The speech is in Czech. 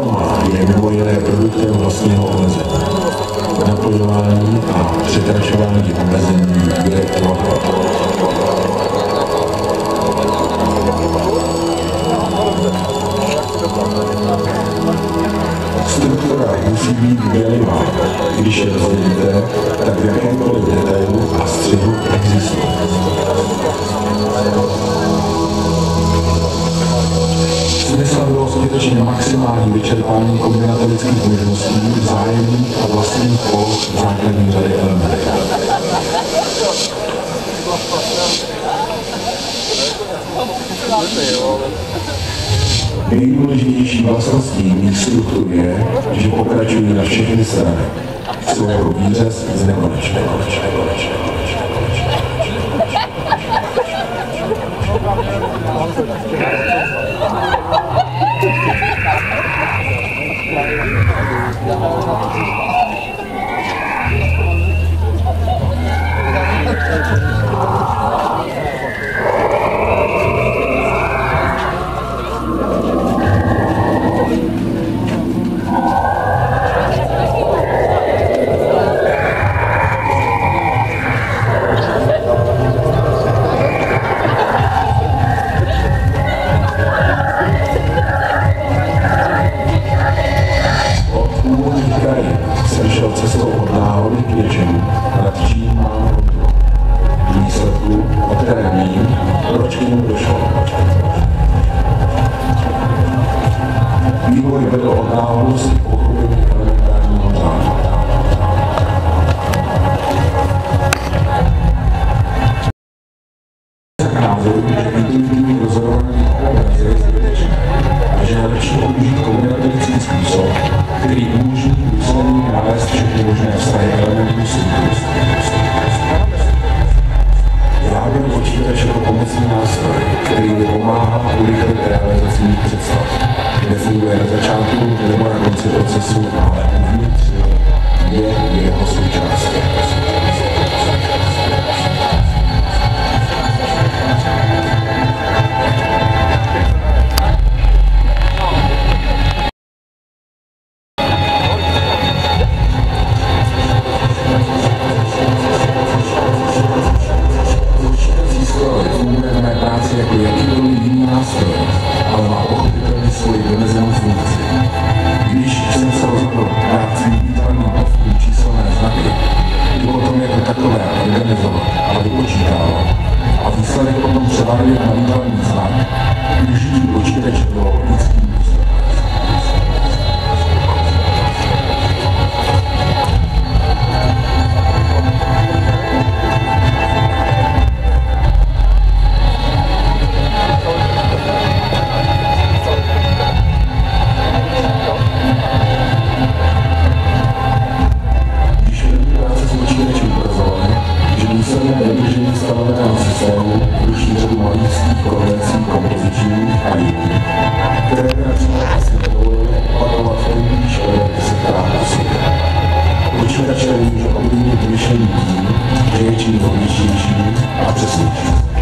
Automat je mimo jiné produktem vlastního omezení. Naplňování a překračování omezení bude trvat. Struktura musí být dělivá. Když je rozdělíte, tak v jakémkoliv detailu a střihu existuje. Smysl bylo skutečně maximální vyčerpání kombinatorických možností, vzájemných a vlastních poloh základní řady elementů. Nejdůležitější vlastností mých struktur je, že pokračují na všechny strany. Jsou jako výřez z nekonečné. Jsem šel cestou od náhody k něčemu, nad čím mám kontrolu. Výsledku, o kterém vím, proč k němu došlo. Vývoj vedl od náhodosti k pochopení elementárního řádu. K názoru, že intuitivní rozhodování o obraze je zbytečné a že je lepší použít kombinatorický způsob, který umožní důsledně nalézt všechny možné vztahy elementů struktury. Já byl počítač jako pomocný nástroj, který mi pomáhá urychlit realizaci mých představ. Nefunguje na začátku nebo na konci procesu, ale uvnitř je jeho součástí. Jako jakýkoliv jiný nástroj, ale má pochopitelně svoji vymezenou funkci. Když jsem se rozhodl dát svým výtvarným prvkům číselné znaky, i potom jako takové organizovat a vypočítávat a výsledek potom převádět na výtvarný znak, využití počítače bylo logickým důsledkem. Stanoveného systému ruší řadu malířských konvencí kompozičních a jiných, které by například asi nedovolily opakovat nejblíž o 10krát po sobě. Počítač může ovlivnit myšlení tím, že je čím logičtější a přesnější.